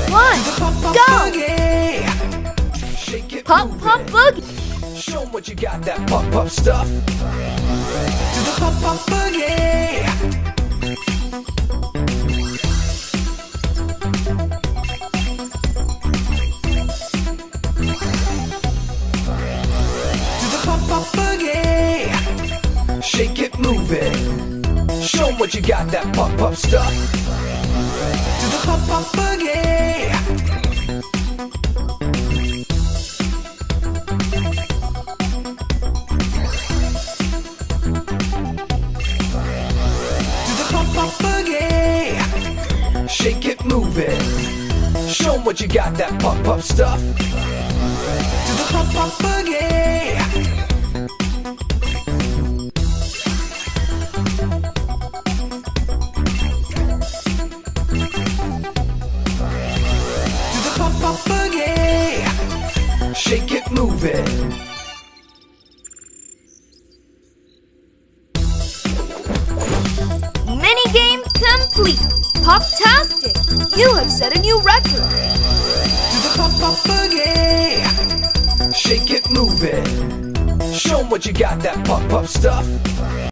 one, go! Pop, pop, boogie! Show 'em what you got, that pop stuff. To the pop boogie. To the pop boogie. Shake it, move it. Show 'em what you got, that pop stuff. To the pop boogie. Shake it, move it. Show 'em what you got, that pop stuff. To the pop boogie. To the pop boogie. Shake it, move it. Minigame complete! Pop-tastic! You have set a new record! To the pop boogie. Shake it, move it. Show 'em what you got, that pop stuff.